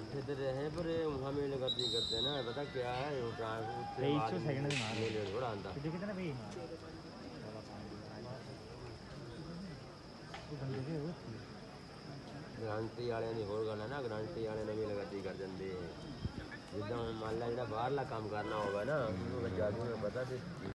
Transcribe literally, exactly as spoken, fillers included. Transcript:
इतने तो रहे पर हमें गर्दी करते हैं ना पता क्या है सेकंड मार थोड़ा आंदा कितना भाई ਗਰੰਟੀ ਵਾਲਿਆਂ ਦੀ ਹੋਰ ਗੱਲ ਹੈ ਨਾ ਗਰੰਟੀ ਵਾਲੇ ਨਵੀਂ ਲਗਾਤੀ ਕਰ ਜਾਂਦੇ ਜਿੱਦਾਂ ਮੰਨ ਲਾ ਜਿਹੜਾ ਬਾਹਰਲਾ ਕੰਮ ਕਰਨਾ ਹੋਵੇ ਨਾ ਉਹਨੂੰ ਜ਼ਿਆਦਾ ਪਤਾ ਤੇ